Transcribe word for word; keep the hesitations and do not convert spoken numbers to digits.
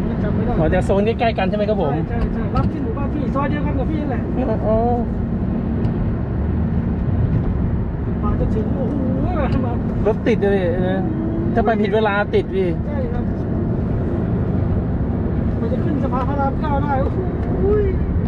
จำไม่ได้อ๋อแต่โซนใกล้ๆกันใช่ไหมครับผมใช่ใช่รับที่หมู่บ้านพี่ซอยเดียวกันกับพี่แหละอ๋อพอจะถึงโอ้โหมารถติดเลยนะถ้าไปผิดเวลาติดพี่ใช่ครับมันจะขึ้นสะพานพระรามเก้าได้โอ้โห